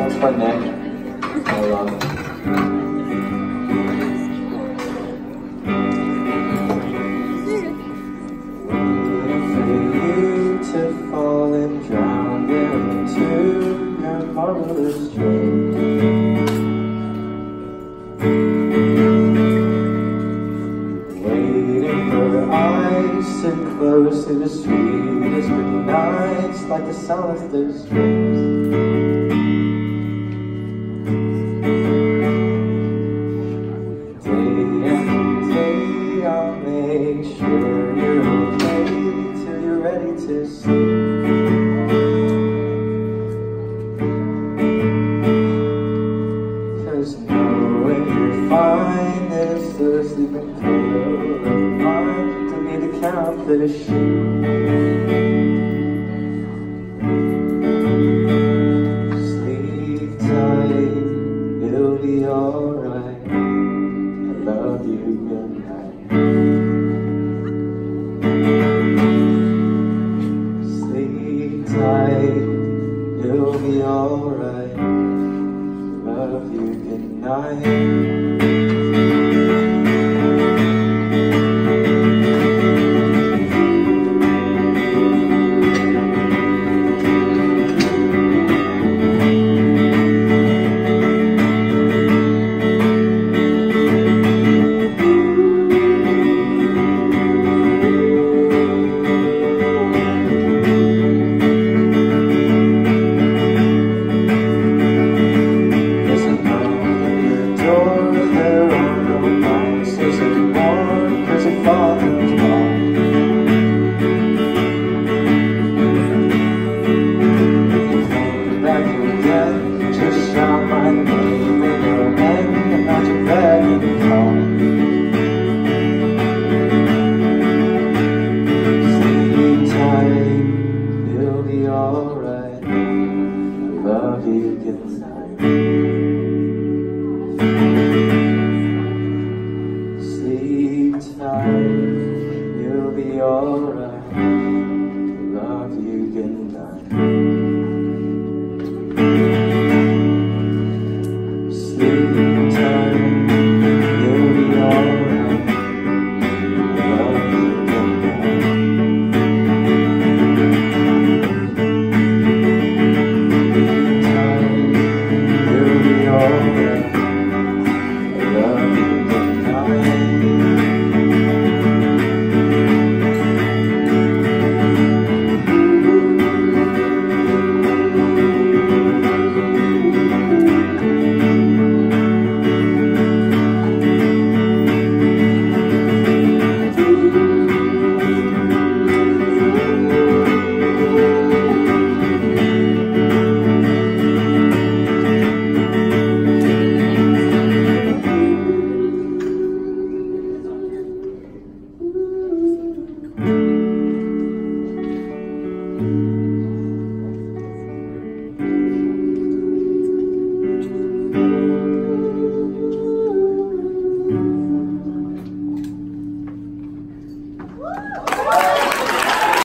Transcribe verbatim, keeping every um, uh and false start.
That's for Nick. I love it. To fall and drown into your marvelous dream. Waiting for eyes to close to the sweetest good nights, like the sound of their dreams. Day after day, I'll make sure you're okay till you're ready to sleep. Cause knowing you're fine is the sleeping pillow of mine to be the countless sheep. Sleep tight, it'll be alright. I love you, good night. Tight, it'll be alright. Love you, good night. Just shout my name in your head and not your bed you call. Sleep tight, it'll be alright. I love you, good night. Sleep tight, it'll be alright. I love you, good night.